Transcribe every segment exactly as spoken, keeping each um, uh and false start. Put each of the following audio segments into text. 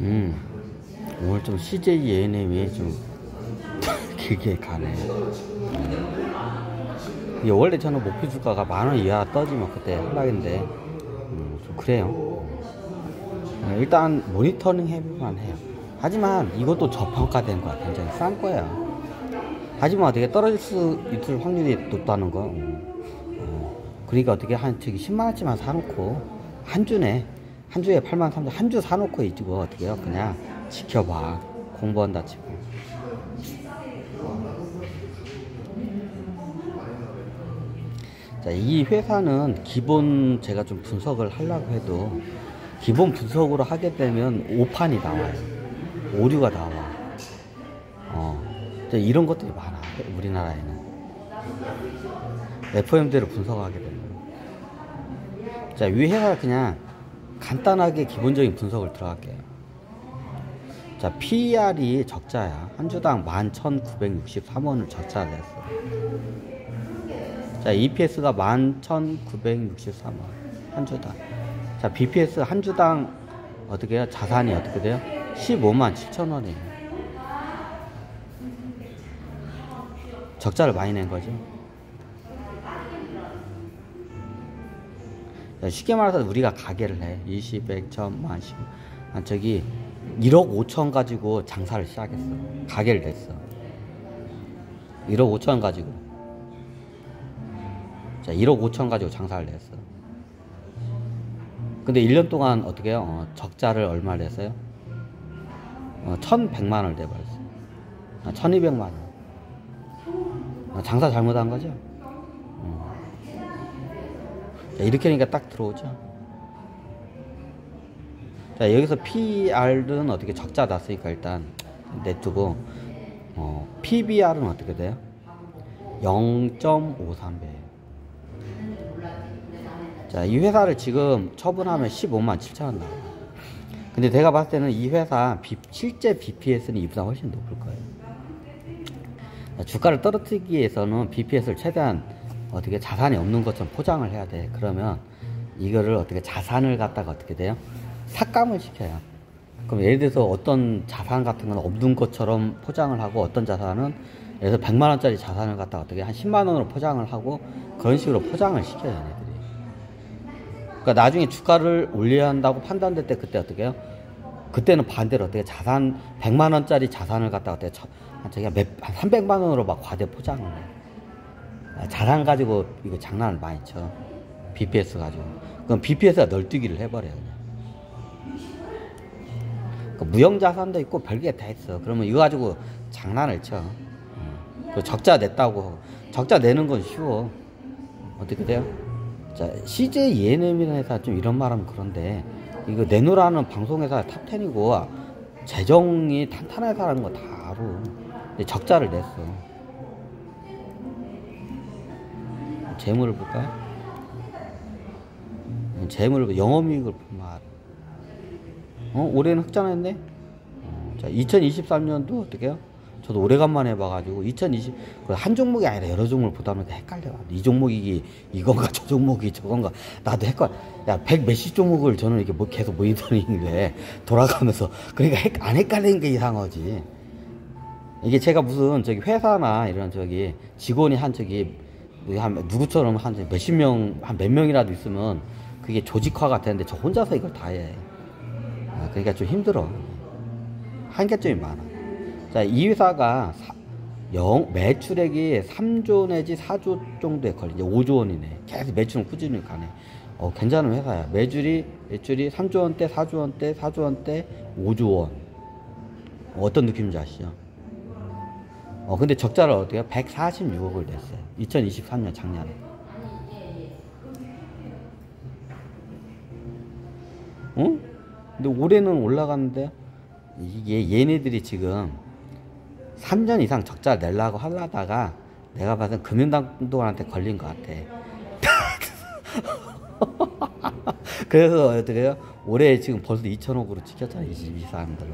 음, 오늘 좀 씨제이 이엔엠이 좀 길게 가네. 이게 원래 저는 목표 주가가 만 원 이하 떠지면 그때 할락인데, 음, 좀 그래요. 일단 모니터링 해보만 해요. 하지만 이것도 저평가된 거야. 굉장히 싼 거야. 하지만 어떻게 떨어질 수 있을 확률이 높다는 거. 어, 그러니까 어떻게 한 저기 십만 원치만 사놓고 한 주네. 한 주에 팔만 삼천 한 주 사놓고 이거 어떻게 해요? 그냥 지켜봐. 공부한다 치고. 자, 이 회사는 기본 제가 좀 분석을 하려고 해도 기본 분석으로 하게 되면 오판이 나와요. 오류가 나와. 어, 이런 것들이 많아. 우리나라에는. 에프오엠대로 분석하게 되면. 자, 이 회사 그냥 간단하게 기본적인 분석을 들어갈게요. 자, 피이알이 적자야. 한 주당 만 천구백육십삼 원을 적자를 냈어. 자, 이피에스가 만 천구백육십삼 원. 한 주당. 자, 비피에스 한 주당 어떻게 해요? 자산이 어떻게 돼요? 십오만 칠천 원이에요. 적자를 많이 낸 거죠. 쉽게 말해서 우리가 가게를 해. 이십, 백, 천, 만, 십. 아, 저기 일억 오천 가지고 장사를 시작했어. 가게를 냈어. 일억 오천 가지고. 자, 일억 오천 가지고 장사를 냈어. 근데 일 년 동안 어떻게 해요? 어, 적자를 얼마를 냈어요? 어, 천백만 원을 내버렸어. 아, 천이백만 원. 아, 장사 잘못한 거죠? 어. 자, 이렇게 하니까 딱 들어오죠? 자, 여기서 피이알은 어떻게 적자 났으니까 일단 내두고, 어, 피비알은 어떻게 돼요? 영 점 오삼 배. 자, 이 회사를 지금 처분하면 십오만 칠천 원 나와요. 근데 내가 봤을 때는 이 회사 비, 실제 비피에스는 이보다 훨씬 높을 거예요. 자, 주가를 떨어뜨리기 위해서는 비피에스를 최대한 어떻게 자산이 없는 것처럼 포장을 해야 돼. 그러면 이거를 어떻게 자산을 갖다가 어떻게 돼요? 삭감을 시켜요. 그럼 예를 들어서 어떤 자산 같은 건 없는 것처럼 포장을 하고 어떤 자산은 예를 들어서 백만 원짜리 자산을 갖다가 어떻게 한 십만 원으로 포장을 하고 그런 식으로 포장을 시켜요, 얘네들이. 그러니까 나중에 주가를 올려야 한다고 판단될 때 그때 어떻게 해요? 그때는 반대로 어떻게 자산 백만 원짜리 자산을 갖다가 어떻게 저기 한 삼백만 원으로 막 과대 포장을 해. 자산 가지고 이거 장난을 많이 쳐. 비피에스 가지고. 그럼 비피에스가 널뛰기를 해버려요. 그러니까 무형 자산도 있고 별게 다 있어. 그러면 이거 가지고 장난을 쳐. 어. 적자 냈다고. 적자 내는 건 쉬워. 어떻게 돼요? 자, 씨제이 이엔엠이라는 회사 좀 이런 말하면 그런데 이거 내노라는 방송회사 탑텐이고 재정이 탄탄한 회사라는 거 다 알아. 근데 적자를 냈어. 재물을 볼까요? 재물을 영업이익을 보면 알아. 어? 올해는 흑자냈네? 어, 자, 이천이십삼 년도 어떻게 해요? 저도 오래간만에 봐가지고 이천이십 한 종목이 아니라 여러 종목을 보다 보니까 헷갈려. 이 종목이 이건가 저 종목이 저건가 나도 헷갈려. 야, 백 몇십 종목을 저는 이렇게 뭐 계속 모니터링에 돌아가면서 그러니까 헷, 안 헷갈리는 게 이상하지. 이게 제가 무슨 저기 회사나 이런 저기 직원이 한 저기 한 누구처럼 한 몇십 명 한 몇 명이라도 있으면 그게 조직화가 되는데 저 혼자서 이걸 다 해. 아, 그러니까 좀 힘들어. 한계점이 많아. 자, 이 회사가 사, 영, 매출액이 삼조 내지 사조 정도에 걸리죠. 오조 원이네. 계속 매출은 꾸준히 가네. 어, 괜찮은 회사야. 매출이, 매출이 삼조 원대, 사조 원대, 사조 원대, 오조 원. 어, 어떤 느낌인지 아시죠? 어, 근데 적자를 어떻게 해요? 백사십육억을 냈어요. 이천이십삼 년 작년에. 어? 근데 올해는 올라갔는데, 이게 얘네들이 지금 삼 년 이상 적자 내려고 하려다가 내가 봐서 금융당국한테 걸린 것 같아. 그래서 어떻게 해요? 올해 지금 벌써 이천억으로 찍혔잖아, 이 사람들은.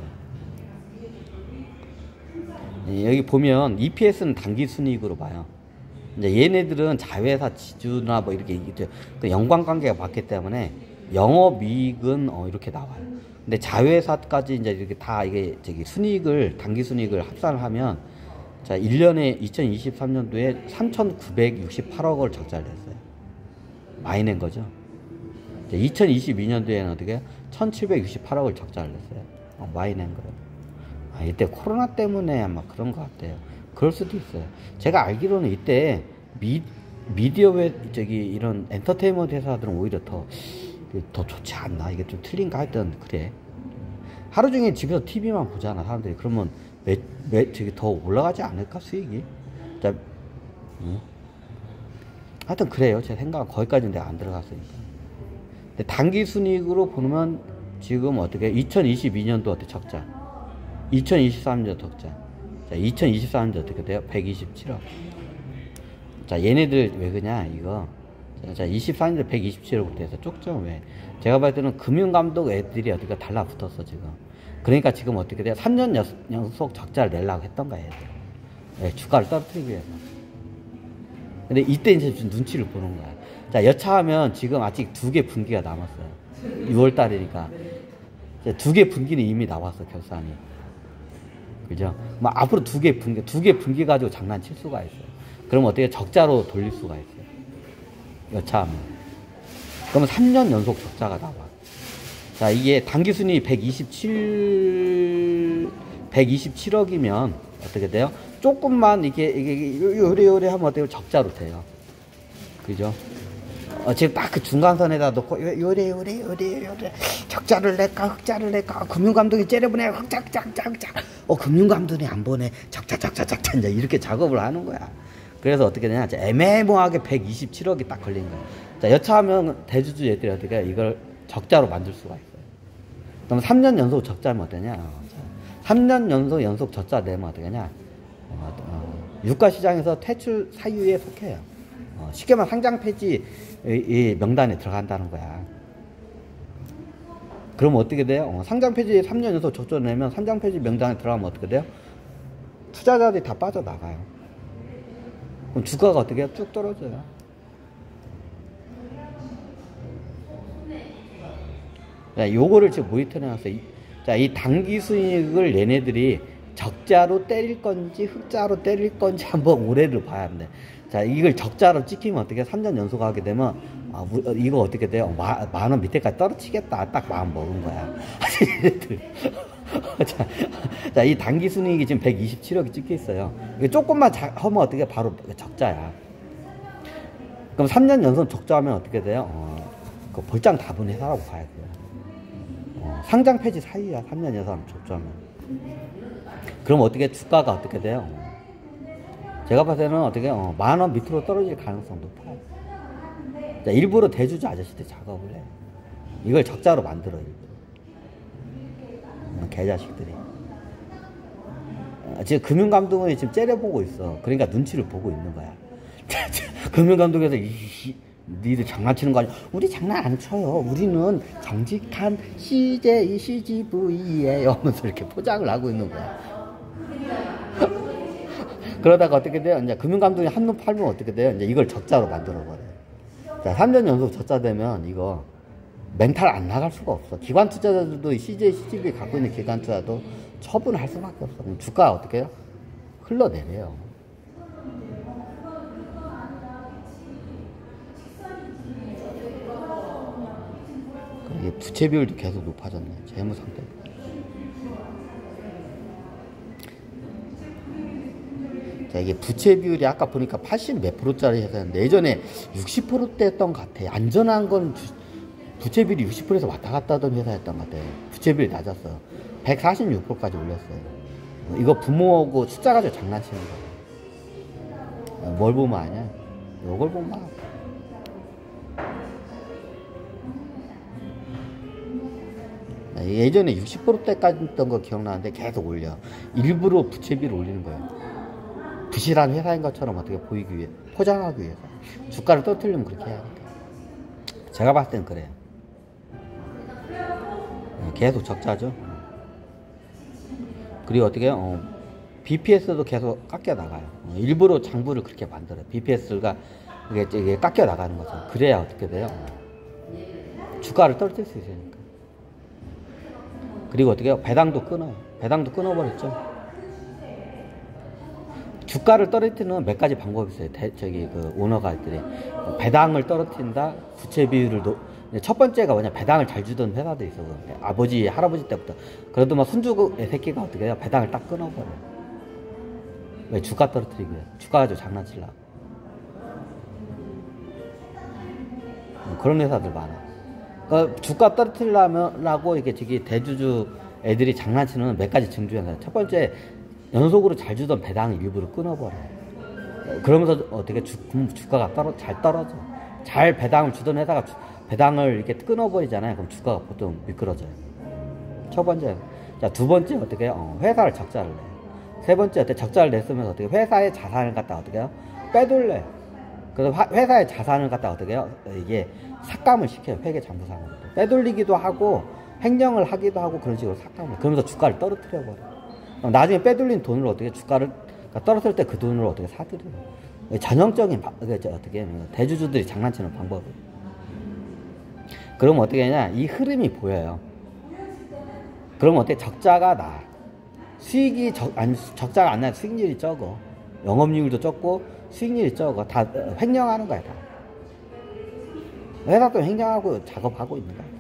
여기 보면 이피에스는 단기 순이익으로 봐요. 이제 얘네들은 자회사 지주나 뭐 이렇게 연관관계가 맞기 때문에 영업이익은 어, 이렇게 나와요. 근데 자회사까지 이제 이렇게 다 이게 저기 순이익을 단기 순이익을 합산을 하면 자 일 년에 이천이십삼 년도에 삼천구백육십팔억을 적자를 냈어요. 많이 낸 거죠. 이천이십이 년도에는 어떻게 천칠백육십팔억을 적자를 냈어요. 어, 많이 낸 거예요. 아, 이때 코로나 때문에 아마 그런 것 같아요. 그럴 수도 있어요. 제가 알기로는 이때 미, 미디어 회 저기 이런 엔터테인먼트 회사들은 오히려 더 더 좋지 않나? 이게 좀 틀린가 하여튼 그래. 하루 종일 집에서 티비만 보잖아 사람들이. 그러면 매, 매 저기 더 올라가지 않을까 수익이? 자, 음. 하여튼 그래요. 제 생각은 거기까지는 내가 안 들어갔으니까. 근데 단기 순이익으로 보면 지금 어떻게 이천이십이 년도 어떻게 적자, 이천이십삼 년도 적자. 자, 이천이십삼 년도 어떻게 돼요? 백이십칠억. 자, 얘네들 왜 그냐 이거. 자, 이십사 년도 백이십칠억으로 돼서 쪽죠. 왜? 제가 봤을 때는 금융감독 애들이 어디가 달라붙었어 지금. 그러니까 지금 어떻게 돼요? 삼 년 연속 적자를 내려고 했던 거야 얘들. 네, 주가를 떨어뜨리기 위해서. 근데 이때 이제 좀 눈치를 보는 거야. 자, 여차하면 지금 아직 두 개 분기가 남았어요. 유월 달이니까 두 개 분기는 이미 나왔어 결산이. 그죠? 막 앞으로 두 개 분기, 두 개 분기 가지고 장난칠 수가 있어요. 그럼 어떻게 적자로 돌릴 수가 있어요. 여차하면. 그러면 삼 년 연속 적자가 나와. 자, 이게 단기순이 백이십칠, 백이십칠억이면 어떻게 돼요? 조금만 이게, 이게, 요래요래 하면 어때요? 적자로 돼요. 그죠? 어, 지금 딱 그 중간선에다 놓고, 요래, 요래, 요래, 요래, 적자를 낼까, 흑자를 낼까, 금융감독이 째려보내, 흑자, 흑자, 흑자, 흑자. 어, 금융감독이 안 보내, 적자, 적자, 적자, 이제 이렇게 작업을 하는 거야. 그래서 어떻게 되냐, 애매모호하게 백이십칠억이 딱 걸린 거야. 자, 여차하면 대주주 애들이 어떻게 이걸 적자로 만들 수가 있어요. 그럼 삼 년 연속 적자면 어떠냐? 삼 년 연속 연속 적자 내면 어떻게 하냐? 어, 어, 유가시장에서 퇴출 사유에 속해요. 어, 쉽게 말하면 상장 폐지 이 명단에 들어간다는 거야. 그러면 어떻게 돼요? 어, 상장 폐지 삼 년 연속 적자 내면 상장 폐지 명단에 들어가면 어떻게 돼요? 투자자들이 다 빠져나가요. 그럼 주가가 어떻게 해요? 쭉 떨어져요. 자, 요거를 지금 모니터링 해놨어요. 자, 이 단기 수익을 얘네들이 적자로 때릴 건지 흑자로 때릴 건지 한번 올해를 봐야 합니다. 자, 이걸 적자로 찍히면 어떻게 삼 년 연속 하게 되면 아, 이거 어떻게 돼요? 만 원 밑에까지 떨어지겠다. 딱 마음 먹은 거야. 자, 자, 이 단기 순이익이 지금 백이십칠억이 찍혀 있어요. 이게 조금만 자, 하면 어떻게 바로 적자야. 그럼 삼 년 연속 적자하면 어떻게 돼요? 어, 그 볼장 다분 회사라고 봐야 돼요. 어, 상장 폐지 사이야. 삼 년 연속 적자하면. 그럼 어떻게 주가가 어떻게 돼요? 제가 봤을 때는 어떻게 어, 만 원 밑으로 떨어질 가능성 높아요. 자, 일부러 대주주 아저씨들 작업을 해. 이걸 적자로 만들어요. 개자식들이. 지금 금융감독원이 지금 째려보고 있어. 그러니까 눈치를 보고 있는 거야. 금융감독에서 이, 이, 니들 장난치는 거 아니야? 우리 장난 안 쳐요. 우리는 정직한 씨제이, 씨지브이예요. 하면서 이렇게 포장을 하고 있는 거야. 그러다가 어떻게 돼요? 이제 금융감독이 한눈 팔면 어떻게 돼요? 이제 이걸 적자로 만들어버려요. 자, 삼 년 연속 적자 되면 이거 멘탈 안 나갈 수가 없어. 기관 투자자들도 씨제이, 씨지브이 갖고 있는 기관 투자도 처분을 할 수밖에 없어. 그럼 주가가 어떻게 해요? 흘러내려요. 이게 부채 비율도 계속 높아졌네. 재무 상태. 자, 이게 부채 비율이 아까 보니까 팔십 몇 프로짜리 회사였는데 예전에 육십 프로대였던 것 같아. 안전한 건 부, 부채 비율이 육십 퍼센트에서 왔다 갔다 하던 회사였던 것 같아. 부채 비율이 낮았어. 백사십육 퍼센트까지 올렸어요. 이거 부모하고 숫자 가지고 장난치는 거야. 뭘 보면 아냐? 요걸 보면 알아. 예전에 육십 퍼센트대까지 했던 거 기억나는데 계속 올려. 일부러 부채 비율을 올리는 거야. 부실한 회사인 것처럼 어떻게 보이기 위해, 포장하기 위해서. 주가를 떨어뜨리면 그렇게 해야 돼. 제가 봤을 땐 그래요. 계속 적자죠. 그리고 어떻게, 어, 비피에스도 계속 깎여 나가요. 어, 일부러 장부를 그렇게 만들어요. 비피에스가 이게, 이게 깎여 나가는 거죠. 그래야 어떻게 돼요? 주가를 떨어뜨릴 수 있으니까. 그리고 어떻게 해요? 배당도 끊어요. 배당도 끊어버렸죠. 주가를 떨어뜨리는 몇 가지 방법이 있어요. 대, 저기 그 오너가 들이 배당을 떨어뜨린다. 부채 비율을 노, 첫 번째가 뭐냐, 배당을 잘 주던 회사도 있어. 아버지 할아버지 때부터. 그래도 막 손주의 새끼가 어떻게 해요? 배당을 딱 끊어버려. 왜? 주가 떨어뜨리고요. 주가 가지고 장난치려고. 그런 회사들 많아. 그러니까 주가 떨어뜨리려고 이렇게 저기 대주주 애들이 장난치는 몇 가지 증주현상. 첫 번째, 연속으로 잘 주던 배당을 일부러 끊어버려. 그러면서 어떻게 주, 주가가 떨어, 잘 떨어져. 잘 배당을 주던 회사가 주, 배당을 이렇게 끊어버리잖아요. 그럼 주가가 보통 미끄러져요. 첫 번째. 자, 두 번째 어떻게 해요? 어, 회사를 적자를 내. 세 번째 어떻게 적자를 냈으면 어떻게 해요? 회사의 자산을 갖다 어떻게 해요? 빼돌래. 그래서 화, 회사의 자산을 갖다 어떻게 해요? 이게 삭감을 시켜요. 회계 장부상으로. 빼돌리기도 하고 횡령을 하기도 하고 그런 식으로 삭감을. 그러면서 주가를 떨어뜨려 버려. 나중에 빼돌린 돈을 어떻게 주가를 떨어뜨릴 때 그 돈을 어떻게 사들여요. 전형적인 어떻게 대주주들이 장난치는 방법이에요. 그럼 어떻게 하냐, 이 흐름이 보여요. 그럼 어떻게 적자가 나, 수익이 적, 아니, 적자가 안 나, 수익률이 적어. 영업이익률도 적고 수익률이 적어. 다 횡령하는 거야. 다 회사도 횡령하고 작업하고 있는 거야.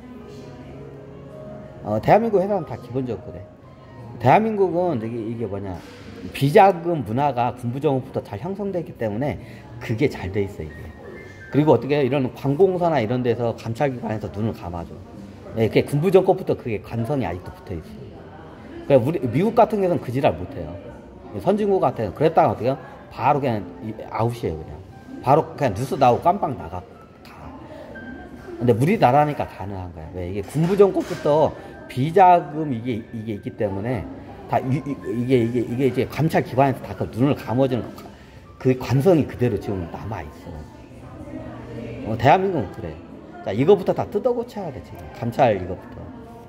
어, 대한민국 회사는 다 기본적으로 그래. 대한민국은 이게, 이게 뭐냐, 비자금 문화가 군부정부부터 잘 형성되기 때문에 그게 잘 돼 있어, 이게. 그리고 어떻게 이런 관공서나 이런 데서 감찰기관에서 눈을 감아줘. 네, 그게 군부정권부터 그게 관성이 아직도 붙어 있어. 그러니까 우리 미국 같은 경우는 그 지랄 못 해요. 선진국 같은 경우는 그랬다가 어떻게 해요? 바로 그냥 아웃이에요, 그냥. 바로 그냥 뉴스 나오고 깜빡 나가. 가. 근데 우리나라니까 가능한 거야. 왜? 이게 군부정권부터 비자금 이게 이게 있기 때문에 다 이, 이, 이게 이게 이게 이제 감찰 기관에서 다 그 눈을 감아주는 그 관성이 그대로 지금 남아 있어. 어, 대한민국은 그래. 자, 이거부터 다 뜯어 고쳐야 돼 지금. 감찰 이거부터.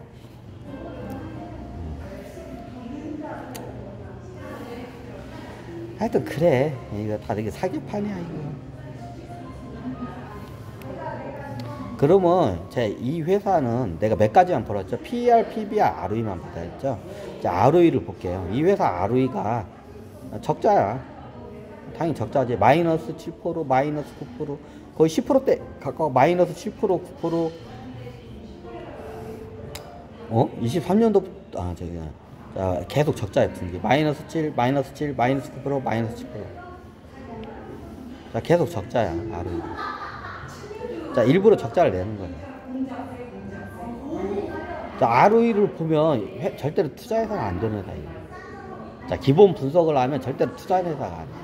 하여튼 그래. 이거 다 이게 사기판이야 이거. 그러면 제 이 회사는 내가 몇 가지만 벌었죠. 피이알, 피비알, 알오이만 받아야죠. 자, 알오이를 볼게요. 이 회사 알오이가 적자야. 당연히 적자지. 마이너스 칠 퍼센트, 마이너스 구 퍼센트, 거의 십 퍼센트대 가까워. 마이너스 칠 퍼센트, 구 퍼센트. 어? 이십삼 년도 아 저기 자, 계속 적자의 분기. 마이너스 칠, 마이너스 칠, 마이너스 구 퍼센트, 마이너스 칠 퍼센트. 자, 계속 적자야 알오이. 자, 일부러 적자를 내는 거예요. 자, 알오이를 보면 회, 절대로 투자해서는 안 되는 회사예요. 자, 기본 분석을 하면 절대로 투자하는 회사가 아니에요.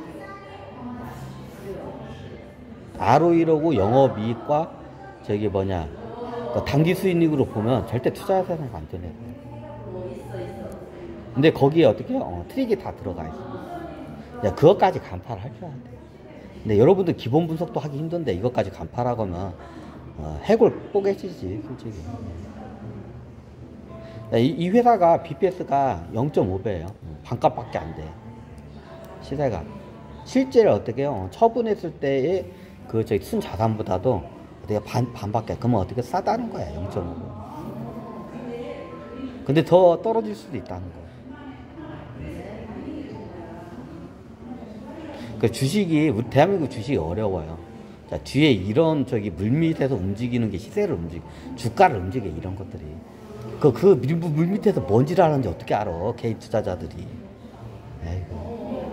알오이라고 영업이익과 저기 뭐냐 단기 수익률로 보면 절대 투자해서는 안 되는 회사예요. 근데 거기에 어떻게 해요? 어, 트릭이 다 들어가 있어. 야, 그것까지 간파를 할 줄 알아야 돼. 근데 여러분들 기본 분석도 하기 힘든데 이것까지 간파하거나 어, 해골 뽀개지지 솔직히. 야, 이, 이 회사가 비피에스가 영 점 오 배예요. 반값밖에 안 돼. 시세가. 실제로 어떻게 해요? 어, 처분했을 때의 그 저기 순 자산보다도 어떻게 반 반밖에. 그러면 어떻게 싸다는 거야 영 점 오 배. 근데 더 떨어질 수도 있다는 거야. 그 주식이 우리 대한민국 주식이 어려워요. 자, 뒤에 이런 저기 물밑에서 움직이는 게 시세를 움직이, 주가를 움직여 이런 것들이. 그 그 물밑에서 뭔지를 하는지 어떻게 알아? 개인 투자자들이. 에이구.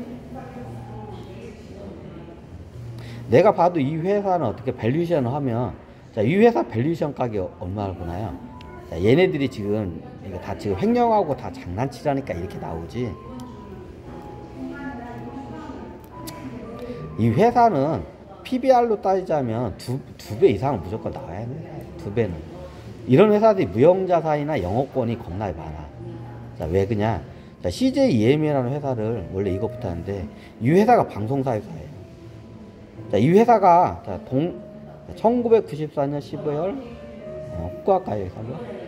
내가 봐도 이 회사는 어떻게 밸류에이션을 하면, 자, 이 회사 밸류에이션 가격이 얼마를 보나요? 자, 얘네들이 지금 이거 다 지금 횡령하고 다 장난치라니까 이렇게 나오지. 이 회사는 피비알로 따지자면 두, 두 배 이상은 무조건 나와야 돼. 두 배는. 이런 회사들이 무형자산이나 영업권이 겁나게 많아. 자, 왜 그냐? 자, 씨제이이엠이라는 회사를 원래 이것부터 하는데, 이 회사가 방송사 회사예요. 자, 이 회사가, 자, 동, 천구백구십사 년 십이월, 어, 후쿠오카에 회사죠.